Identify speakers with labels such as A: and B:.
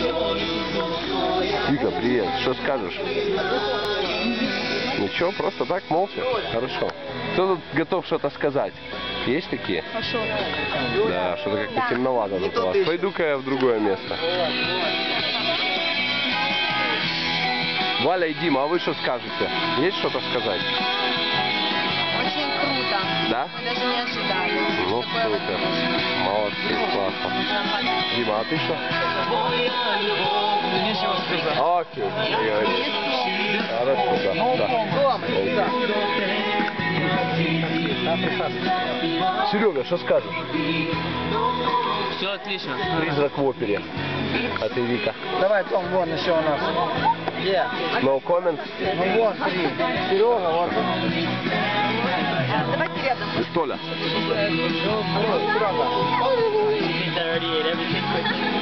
A: Вика, привет. Что скажешь? Ничего, просто так, молча. Хорошо. Кто тут готов что-то сказать? Есть такие?
B: Хорошо.
A: Да, что-то как-то темновато тут у вас. Пойду-ка я в другое место. Валя и Дима, а вы что скажете? Есть что-то сказать?
B: Очень круто.
A: Да?
B: Мы даже не ожидали.
A: Ну,
B: Такое
A: супер. Молодцы, классно. Дима, а ты что?
C: Нечего сказать.
A: Окей. Хорошо, да. Серега, что скажешь?
C: Все отлично.
A: Призрак в опере. А ты, Вика?
D: Давай, Том, вон еще у нас. Где?
A: No comment?
D: Ну вон, смотри. Серега, вот.
B: Давайте рядом.
A: Толя.
D: Серега.
C: I already ate everything quickly.